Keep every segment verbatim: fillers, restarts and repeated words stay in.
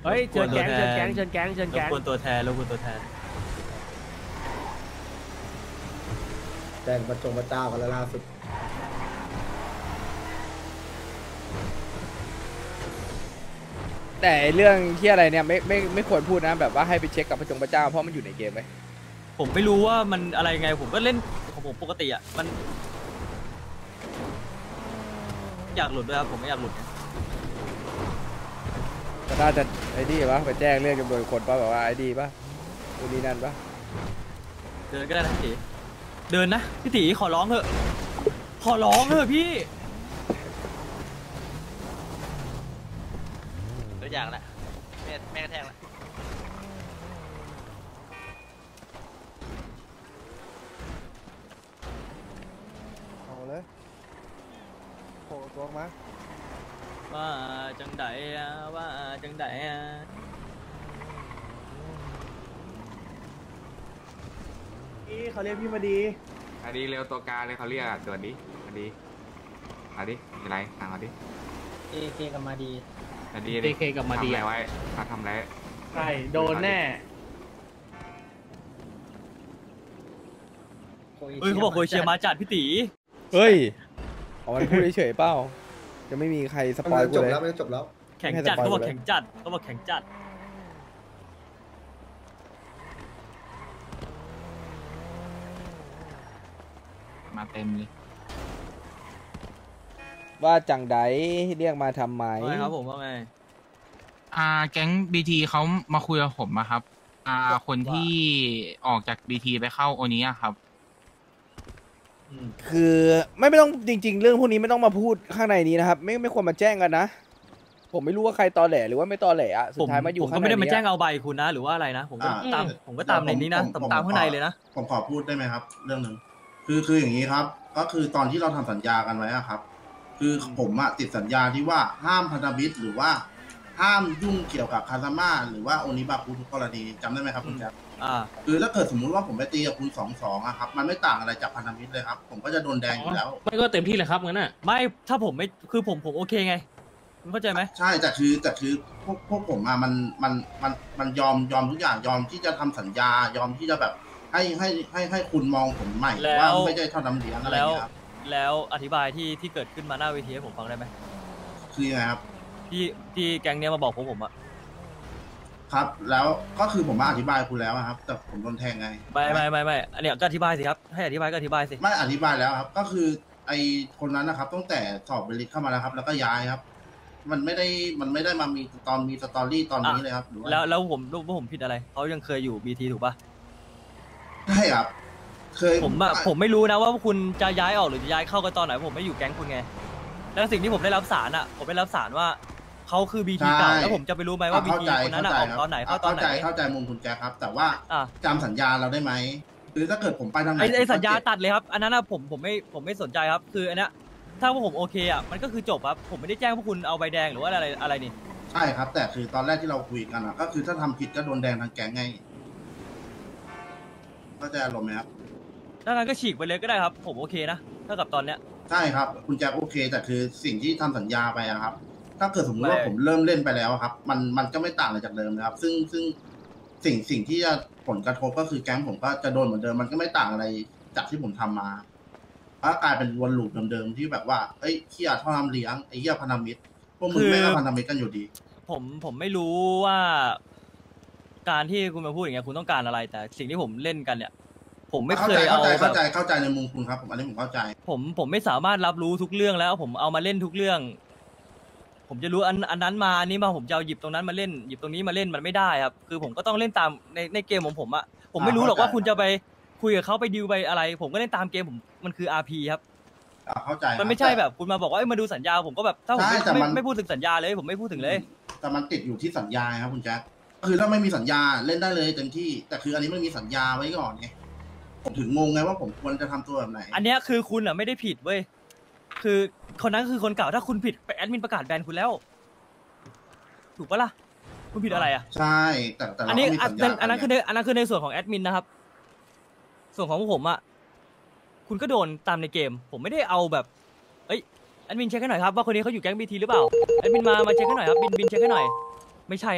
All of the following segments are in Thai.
เฮ้ยเชิญแก๊งเชิญแก๊งเชิญแก๊งเชิญแก๊งรบกวนตัวแทนรบกวนตัวแทนแต่งประจงประจ้ากันแล้วล่าสุดแต่เรื่องที่อะไรเนี่ยไม่ไม่ไม่ควรพูดนะแบบว่าให้ไปเช็คกับพระจงพระเจ้าเพราะมันอยู่ในเกมไหมผมไม่รู้ว่ามันอะไรไงผมก็เล่นของผมปกติอ่ะมันอยากหลุดด้วยครับผมไม่อยากหลุดก็น่าจะไอ้นี่ปะไปแจ้งเรื่องจำนวนคนปะแบบว่าไอ้ดีปะดูนี่นั่นปะเดินก็ได้นะพี่ตีเดินนะพี่ตีขอร้องเถอะขอร้องเถอะพี่ตัวอย่างแหละแม่แม่กระแทกละเอาเลยโผล่ตัวมาว่าจังไดอะว่าจังไดอะพี่เขาเรียกพี่มาดีมาดีเร็วตัวการเลยเขาเรียกตัวนี้มาดีมาดีมีอะไรถามมาดีเอเคกับมาดีมาดีเอเคกับมาดีทำอะไรไว้เขาทำอะไรใช่โดนแน่เฮ้ยเขาบอกโคเชียมาจัดพี่ตีเฮ้ยเอามันพูดเฉยๆเปล่าจะไม่มีใครสปอยล์กูเลยจบแล้วไม่จบแล้วแข่งจัดเขาบอกแข่งจัดเขาบอกแข่งจัดมาเต็มเลยว่าจังไดเรียกมาทำไมไม่ครับผมว่าไงอ่าแก๊งบีทีเขามาคุยกับผมอะครับอ่าคนที่ออกจากบีทีไปเข้าโอนี้ครับคือไม่ไม่ต้องจริงๆเรื่องพวกนี้ไม่ต้องมาพูดข้างในนี้นะครับไม่ไม่ควรมาแจ้งกันนะผมไม่รู้ว่าใครตอแหลหรือว่าไม่ตอแหลอะสุดท้ายมาอยู่ข้างในผมก็ไม่ได้มาแจ้งเอาใบคุณนะหรือว่าอะไรนะผมก็ตามผมก็ตามในนี้นะตามข้างในเลยนะผมขอพูดได้ไหมครับเรื่องหนึ่งคือคืออย่างนี้ครับก็คือตอนที่เราทำสัญญากันไว้ครับคือผมอะติดสัญญาที่ว่าห้ามพันธมิตรหรือว่าห้ามยุ่งเกี่ยวกับคาซาม่าหรือว่าโอนิบาคุทุกกรณีจำได้ไหมครับคุณแจ๊คคือถ้าเกิดสมมุติว่าผมไปตีกับคุณสองสองอะครับมันไม่ต่างอะไรจากพันธมิตรเลยครับผมก็จะโดนแดงอยู่แล้วไม่ก็เต็มที่เลยครับงั้นน่ะไม่ถ้าผมไม่คือผมผมโอเคไงคุณเข้าใจไหมใช่แต่คือแต่คือพวกพวกผมอะมันมันมันมันยอมยอมทุกอย่างยอมที่จะทำสัญญายอมที่จะแบบให้ให้ให้ให้คุณมองผมใหม่ว่าไม่ใช่เท่าน้ำเลี้ยงอะไรอย่างเงี้ยครับแล้วอธิบายที่ที่เกิดขึ้นมาหน้าเวทีให้ผมฟังได้ไหมคือไงครับที่ที่แก๊งเนี้ยมาบอกผมผมอะครับแล้วก็คือผมมาอธิบายคุณแล้วครับแต่ผมโดนแทงไงไม่ไม่ไม่ไม่อันเนี้ยก็อธิบายสิครับให้อธิบายก็อธิบายสิไม่อธิบายแล้วครับก็คือไอคนนั้นนะครับตั้งแต่สอบเบลิกเข้ามาแล้วครับแล้วก็ย้ายครับมันไม่ได้มันไม่ได้มามีตอนมีสตอรี่ตอนนี้เลยครับแล้วแล้วผมรู้ว่าผมผิดอะไรเขายังเคยอยู่บีทีถูกปะใช่ครับเคยผมอะผมไม่รู้นะว่าคุณจะย้ายออกหรือจะย้ายเข้ากันตอนไหนผมไม่อยู่แก๊งคุณไงแล้วสิ่งที่ผมได้รับสารอะผมได้รับสารว่าเขาคือบีทีเก่าแล้วผมจะไปรู้ไหมว่าบีทีคนนั้นออกตอนไหนเข้าตอนไหนเข้าใจเข้าใจมุมคุณแจ๊คครับแต่ว่าจำสัญญาเราได้ไหมคือถ้าเกิดผมไปทางไหนไอสัญญาตัดเลยครับอันนั้นผมผมไม่ผมไม่สนใจครับคืออันนี้ถ้าว่าผมโอเคอะมันก็คือจบครับผมไม่ได้แจ้งพวกคุณเอาใบแดงหรือว่าอะไรอะไรนี่ใช่ครับแต่คือตอนแรกที่เราคุยกันอะก็คือถ้าทำผิดก็โดนแดงทางแก๊งไงเข้าใจอารมณ์ไหมครับถ้างั้นก็ฉีกไปเลยก็ได้ครับผมโอเคนะเท่ากับตอนเนี้ยใช่ครับคุณแจ็คโอเคแต่คือสิ่งที่ทำสัญญาไปอะครับถ้าเกิดสมมติว่าผมเริ่มเล่นไปแล้วครับมันมันก็ไม่ต่างอะไรจากเดิมนะครับซึ่งซึ่งสิ่งสิ่งที่จะผลกระทบก็คือแก๊งผมก็จะโดนเหมือนเดิมมันก็ไม่ต่างอะไรจากที่ผมทำมาก็กลายเป็นวนลูปเดิมๆที่แบบว่าเอ้ยเหี้ยท่อน้ำเลี้ยงไอ้เหี้ยพันธมิตรพวกมึงไม่ก็พันธมิตรกันอยู่ดีผมผมไม่รู้ว่าการที่คุณมาพูดอย่างเงี้ยคุณต้องการอะไรแต่สิ่งที่ผมเล่นกันเนี่ยผมไม่เคยเอาแบบเข้าใจเข้าใจในมุมคุณครับผมอันนี้ผมเข้าใจผมผมไม่สามารถรับรู้ทุกเรื่องแล้วผมเอามาเล่นทุกเรื่องผมจะรู้อันอันนั้นมาอันนี้มาผมจะเอาหยิบตรงนั้นมาเล่นหยิบตรงนี้มาเล่นมันไม่ได้ครับคือผมก็ต้องเล่นตามในในเกมของผมอะผมไม่รู้หรอกว่าคุณจะไปคุยกับเขาไปดิวไปอะไรผมก็เล่นตามเกมผมมันคือ อาร์ พี ครับเข้าใจมันไม่ใช่แบบคุณมาบอกว่ามาดูสัญญาผมก็แบบถ้าผมไม่ไม่พูดถึงสัญญาเลยผมไม่พูดถึงเลยแต่มันติดอยู่ที่สัญญาครับคุณแจ๊คคือถ้าไม่มีสัญญาเล่นได้เลยเต็มที่แต่คืออันนี้ไม่มีสัญญาไว้ก่อนไงผมถึงงงไงว่าผมควรจะทำตัวแบบไหนอันนี้คือคุณอ่ะไม่ได้ผิดเว้ยคือคนนั้นคือคนเก่าถ้าคุณผิดไปแอดมินประกาศแบนคุณแล้วถูกปะล่ะคุณผิดอะไรอ่ะใช่แต่แต่อันนี้อันนั้นคือในอันนั้นคือในส่วนของแอดมินนะครับส่วนของผมอ่ะคุณก็โดนตามในเกมผมไม่ได้เอาแบบเอ้ยแอดมินเช็คให้หน่อยครับว่าคนนี้เขาอยู่แก๊งบีทีหรือเปล่าแอดมินมามาเช็คให้หน่อยครับบินบินเช็คให้หน่อยไม่ใช่นะครับ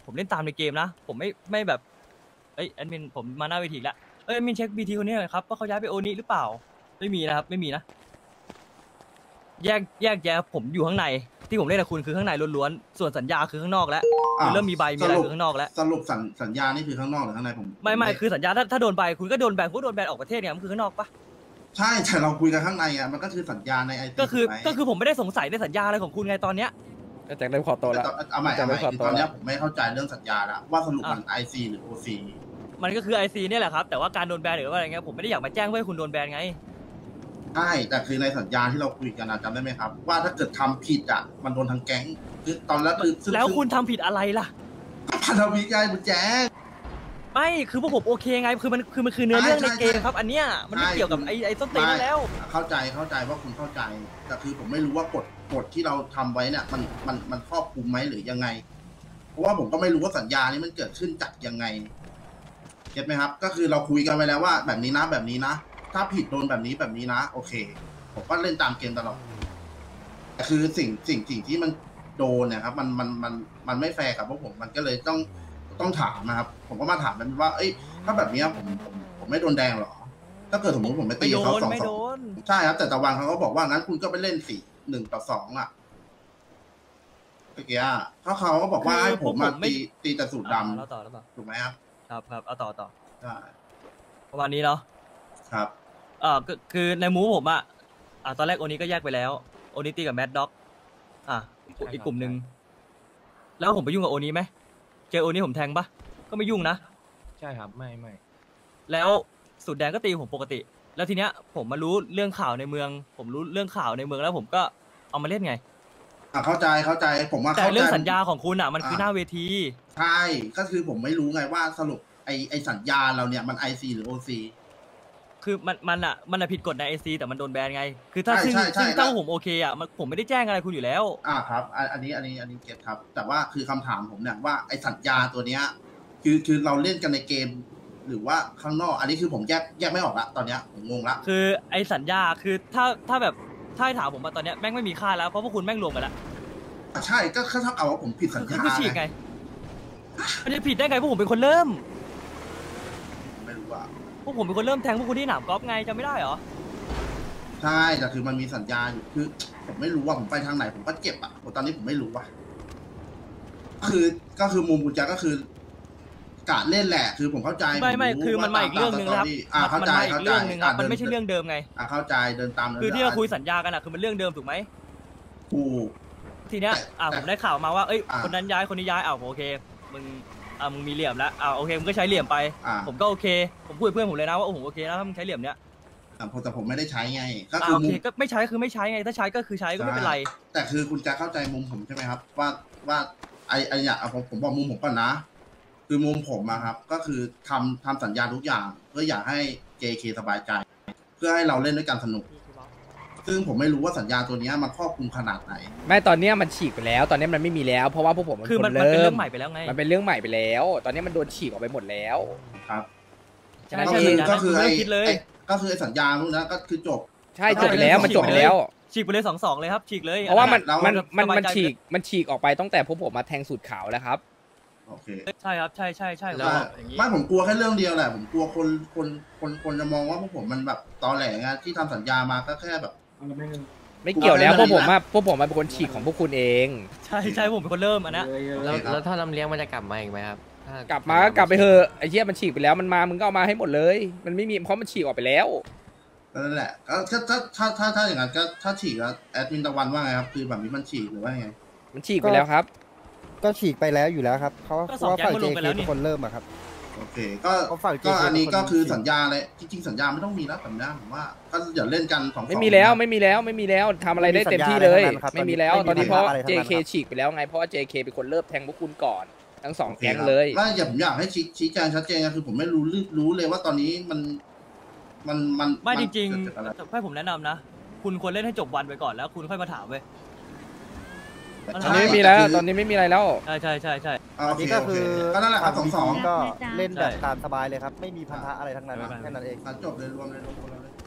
ผมเล่นตามในเกมนะผมไม่ไม่แบบเอ้ยแอดมินผมมาหน้าเวทีแล้วเอ้ยแอดมินเช็คบีทีคนนี้หน่อยครับว่าเขาย้ายไปโอนี้หรือเปล่าไม่มีนะครับไม่มีนะแยกแยกแยะผมอยู่ข้างในที่ผมเล่นกับคุณคือข้างในล้วนๆส่วนสัญญาคือข้างนอกแล้วคือเริ่มมีใบมีอะไรคือข้างนอกแล้วสรุปสัญสัญญานี่คือข้างนอกหรือข้างในผมไม่ไม่คือสัญญาถ้าถ้าโดนใบคุณก็โดนแบนคุณก็โดนแบนออกประเทศเนี่ยมันคือข้างนอกปะใช่แต่เราคุยกันข้างในอ่ะมันก็คือสัญญาในไอทีก็คือก็คือผมไม่ได้สงสัยในสัญญาอะไรของคุณไงตอนเนี้ยแจ็คได้ขอตัวแล้วเอาใหม่เอาใหม่จะไม่ขอคือตัวตอนเนี้ยละผมไม่เข้าใจเรื่องสัญญาละว่าสรุปมันไอซีหรือโอซีมันก็คือไอซีเนี่ยแหละครับแต่ว่าการโดนแบนหรือว่าอะไรเงี้ยผมไม่ได้อยากมาแจ้งเพื่อให้คุณโดนแบนไงใช่แต่คือในสัญญาที่เราคุยกันอะจำได้ไหมครับ ว่าถ้าเกิดทำผิดอ่ะมันโดนทางแก๊งคือตอนแรกคือซึ่งแล้วคุณทำผิดอะไรล่ะพันธมิตรไงบุญแจ๊กไม่คือพวกผมโอเคไงคือมันคือมันคือเนื้อเรื่องใช่ในเกมใช่ครับ อันเนี้ยมันไม่ใช่เกี่ยวกับไอไอส้นตีนนั่นแล้วเข้าใจเข้าใจว่าคุณเข้าใจแต่คือผมไม่รู้ว่ากฎกฎที่เราทำไว้เนี่ยมันมันมันครอบคลุมไหมหรือยังไง เพราะว่าผมก็ไม่รู้ว่าสัญญานี้มันเกิดขึ้นจากยังไงเก็ตไหมครับ ก็คือเราคุยกันไปแล้วว่าแบบนี้นะแบบนี้นะถ้าผิดโดนแบบนี้แบบนี้นะโอเคผมก็เล่นตามเกมตลอดแต่คือสิ่งสิ่งสิ่งที่มันโดนเนี่ยครับมันมันมันมันไม่แฟร์กับพวกผมมันก็เลยต้องต้องถามนะครับ ผมก็มาถามมันว่าเอ้ยถ้าแบบนี้ผมผมผมไม่โดนแดงหรอถ้าเกิดสมมติผมไปไม่ตีโดเขานสองไม่สโดองนใช่ครับแต่ตะวันเขาก็บอกว่างั้นคุณก็ไปเล่นสี่หนึ่งต่อสองอ่ะเมื่อกี้อ่ะเขาเขาก็บอกว่าให้ผมมาตีตีแต่สูตรดแล้วต่อแล้วต่อำถูกไหมครับครับครับเอาต่อต่อใช่ประมาณนี้เนาะครับเอ่าก็คือในมูฟผมอะอ่าตอนแรกโอนี้ก็แยกไปแล้วโอนี้ตีกับแมดด็อกอ่ะอีกกลุ่มหนึ่งแล้วผมไปยุ่งกับโอนี้ไหมเจอโอนี้ผมแทงปะก็ไม่ยุ่งนะใช่ครับไม่ไม่แล้วสูตรแดงก็ตีผมปกติ แล้วทีเนี้ยผมมารู้เรื่องข่าวในเมือง ผมรู้เรื่องข่าวในเมืองแล้วผมก็เอามาเล่นไงอ่ะเข้าใจเข้าใจผมว่าแต่เข้าใจเรื่องสัญญาของคุณอ่ะมันคือหน้าเวทีใช่ก็คือผมไม่รู้ไงว่าสรุปไอไอสัญญาเราเนี่ยมันไอซีหรือโอซีคือมันมันอ่ะมันอะผิดกฎในไอซีแต่มันโดนแบนไง คือถ้าใช่ซึ่งใช่ใช่ซึ่งถ้าแล้วผมโอเคอ่ะมันผมไม่ได้แจ้งอะไรคุณอยู่แล้วอ่าครับอันอันนี้อันนี้อันนี้เก็ตครับ แต่ว่าคือคำถามผมเนี่ยว่าไอสัญญาตัวเนี้ยคือคือเราเล่นกันในเกม หรือว่าข้างนอก อันนี้คือผมแยกแยกไม่ออกละตอนเนี้ยผมงงละคือไอสัญญาคือถ้าถ้าแบบถ้าให้ถามผมมาตอนเนี้ยแม่งไม่มีค่าแล้วเพราะพวกคุณแม่งรวมกันแล้วอ่ะใช่ก็ก็เท่ากับว่าผมผิดสัญคือญาคือฉีกไงไงมันจะผิดได้ไงพวกผมเป็นคนเริ่มผมไม่รู้ว่าพวกผมเป็นคนเริ่มแทงพวกคุณที่หนามกอล์ฟไงจำไม่ได้เหรอใช่แต่คือมันมีสัญญาอยู่คือ ผมไม่รู้ว่าผมไปทางไหนผมก็เจ็บอ่ะตอนนี้ผมไม่รู้ว่าคือก็คือมุมกุญแจก็คือกะเล่นแหละ คือผมเข้าใจไม่ไม่ผคือมันมาว่าอีกเรื่องหนึ่งนะครับอ่ามันเข้าใจมาอีเข้าก ใจเรื่องหนึ่งครับอ่ะมันไม่ใช่เรื่องเดิมไงอ่าเข้าใจเดินตามคือที่เราคุยสัญญากันอะคือมันเรื่องเดิมถูกไหมถูกทีเนี้ยแต่อ่าแต่ผมได้ข่าวมาว่าเอ้ยอ่าคนนั้นย้ายคนนี้ย้ายอ้าวโอเคมึงอ่ามึงมีเหลี่ยมแล้วอ่าโอเคมึงก็ใช้เหลี่ยมไปอ่าผมก็โอเค ผมพูดกับเพื่อนผมเลยนะว่าโอ้ผมโอเคนะถ้ามึงใช้เหลี่ยมเนี้ยอ่ะแต่ผมไม่ได้ใช้ไง ก็อ่าคือโอมุเคมก็ไม่ใช้คือไม่ใช้ไงถ้าใช้ก็คือใช้ก็ไม่เป็นไรแต่คือคุณจะเข้าใจมุมผมใช่ไหมครับ ว่าว่าไอไอเนี่ยผมผมบอกมุมผมก่อนนะ คือมุมผมอะครับ ก็คือทำทำสัญญาทุกอย่าง เพื่ออยากให้ เจ เค สบายใจ เพื่อให้เราเล่นด้วยกันสนุก ซึ่งผมไม่รู้ว่าสัญญาตัวเนี้ยมันครอบคลุมขนาดไหนไม่ตอนเนี้ยมันฉีกไปแล้ว ตอนเนี้ยมันไม่มีแล้ว เพราะว่าพวกผมคือมันคมันเป็นเริ่เรื่มองใหม่ไปแล้วไงมันเป็นเรื่องใหม่ไปแล้ว ตอนเนี้ยมันโดนฉีกออกไปหมดแล้วครับใช่ก็ใช่คือสัญญาก็คือนั้นไอไม่ต้องคิดเลยไอ้ก็คือไอสัญญาพวกนั้นก็คือจบใช่จบไปแล้วมันจบไปแล้วฉีกไปเลยสองสองเลยครับฉีกเลยเพราะว่ามันแล้วมันมันสบายมันใจฉีกมันฉีกออกไปตั้งแต่พวกผมมาแทงสูตรขาวแล้วครับโอเคใช่ครับใช่ใช่ใช่แล้วอย่างนี้ไม่ผมกลัวแค่เรื่องเดียวแหละ ผมกลัวคนคนคนคนจะมองว่าพวกผมมันแบบตอแหลไงที่ทำสัญญามาก็แค่แบบไม่เกี่ยวแล้วกพลัววกผมไม่ได้อะพวกผมมันเป็นคนฉีกของพวกคุณเองใช่ใช่ผมเป็นคนเริ่มอันนะแล้วโอเคครับแล้วถ้าลำเลี้ยงมันจะกลับมาอีกไหมครับถ้กลับมาก็กลับไปเถอะไอ้เหี้ยมันฉีกไปแล้วมันมามึงก็เอามาให้หมดเลย มันไม่มีเพราะมันฉีกออกไปแล้วนั่นแหละก็ถ้าถ้าถ้าถ้าถ้าอย่างนั้นก็ถ้าฉีกแล้วแอดมินตะวันว่าไงครับคือแบบนี้มันฉีกหรือว่าไงมันฉีกไปแล้วครับก็ฉีกไปแล้วอยู่แล้วครับเขาก็เพสองราะว่าฝั่งแก๊งก็เจลงไปเคแล้วนี่เป็นคนเริ่มอะครับโอเค ก็เขาฝั่งก็ JK อันนี้เป็นคนก็คือฉีกสัญญาเลยจริงๆสัญญาไม่ต้องมีแล้วสัญญาผมว่าก็อย่าเล่นกันสองสองไม่มีแล้วไม่มีแล้วไม่มีแล้วทำอะไรได้เต็มที่เลยไม่มีสัญญาอะไรทั้งนั้นครับไม่มีแล้วตตออน นนี้นี้เพราะไม่มีอะไรทั้งนั้นเจ เคครับฉีกไปแล้วไงเพราะว่า เจ เค เป็นคนเริ่มแทงพวกคุณก่อนทั้งสองโอคแก๊งครับเลยไม่อย่าผมอยากให้ชี้ชี้แจงชัดเจนนะคือผมไม่รู้ลึกรู้เลยว่าตอนนี้มันมันมันไม่นจริงเกิดจากอะไรๆให้ผมแนะนำนะ คุณควรเล่นให้จบวันไปก่อนแล้วคุณค่อยมาถามเว้ยตอนนี้ไม่มีแล้วตอนนี้ไม่มีอะไรแล้วใช่ใช่ใช่ใช่อ่าอัโอน เคนี้ก็โอคืเคอก็นั่นแหละครับสองสองก็เล่นแบบใช่ตามสบายเลยครับ ไม่มีพันธะอะไรทั้งนั้นแค่นั้นเองตัดจบเลยรวมเลยรวมคนละเลย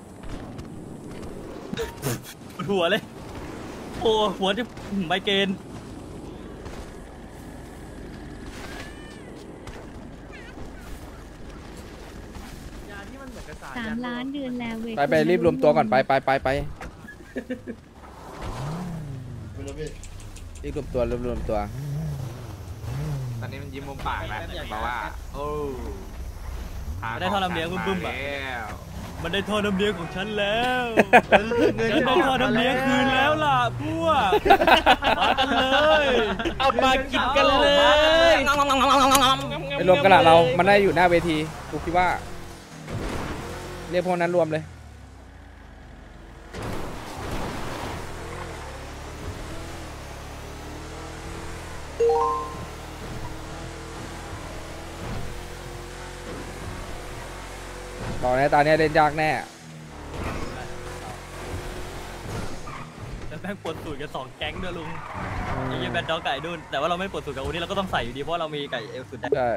ปวดหัวเลย โอ้หัวจะไมเกรนสามล้านเดือนแล้วเว้ยไปไปรีบรวมตัวก่อนไปไปไปไปรีบรวมตัวรีบรวมตัวตอนนี้มันยิ้มมุมปากแล้วบอกว่าโอ้มันได้ท่อน้ำเลี้ยงบึ้มๆอ่ะมันได้ท่อน้ำเลี้ยงของฉันแล้วฉันได้ท่อน้ำเลี้ยงคืนแล้วล่ะพวกมากันเลยเอามากินกันเลยไปรวมกันละเรา มันได้อยู่หน้าเวทีกูคิดว่า เรียกพวกนั้นรวมเลย ต่อในตาเนี้ยเล่นยากแน่แล้วแม่งปวดสูตรกันสองแก๊งด้วยลุงไอ้เหี้ยแบนด็อกไก่ดุนแต่ว่าเราไม่ปวดสูตรกับอูนี่เราก็ต้องใส่อยู่ดีเพราะเรามีไก่เอลสุดได้ใช่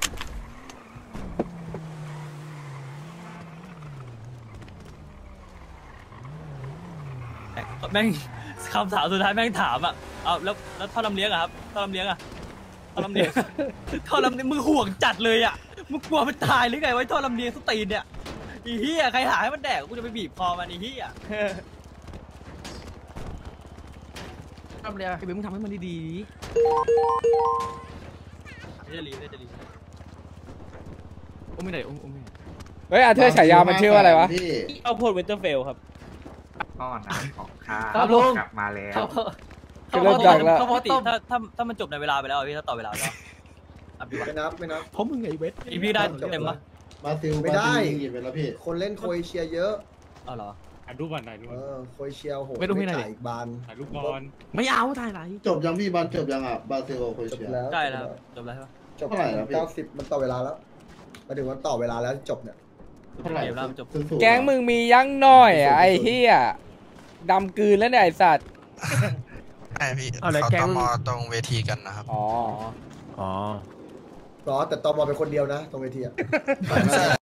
แม่งคำถามสุดท้ายแม่งถามอ่ะเอาแล้วแล้วท่อลำเลี้ยงอะครับท่อลำเลี้ยงอะท่อลำเลี้ยง ท่อลำเลี้ยงมึงห่วงจัดเลยอ่ะมึงกลัวมันตายหรือไงไว้ท่อลำเลี้ยงสตีนเนี่ยไอ้เหี้ยใครหาให้มันแดกกูจะไปบีบคอมันไอ้เหี้ยทำเลยไอ้เบมมึงทำให้มันดีไม่จะรีไม่จะรีๆโอ้ไม่ได้โอ้ไม่เฮ้ยอาเธอร์ฉายามันชื่อว่าอะไรวะเอาโพดเวนเตอร์เฟลครับก้อนน้ำของข้าครับลุงกลับมาแล้วก็เริ่มจากแล้วปกติถ้าถ้าถ้ามันจบในเวลาไปแล้วอะพี่ถ้าต่อเวลาแล้วอ่ะพี่วะไม่นับไม่นับเพราะมึงไงเวทอีพี่ได้เต็มปะบราซิลไม่ได้คนเล่นโครเอเชียเยอะเอาเหรอถ่ายรูปก่อนถ่ายรูปเออโครเอเชียโหไม่ต้องให้ไหนจ่ายอีกบานถ่ายรูปก่อนไม่เอาถ่ายไหนจบยังพี่บานจบยังอ่ะบราซิลกับโครเอจบเชียแล้วใกล้แล้วจบแล้วใช่ปะจบเก้าสิบมันต่อเวลาแล้วมาถึงวันต่อเวลาแล้วจบเนี่ยเกมแล้วจบแก๊งมึงมียังหน่อยอะไอ้เหี้ยดำกลืนแล้วเนี่ยไอ้สัตว์ใช่พี่เอาเลยเขาแก๊งตมตรงเวทีกันนะครับอ๋ออ๋อรอแต่ตอมอเป็นคนเดียวนะตรงเวทีอ่ะใช่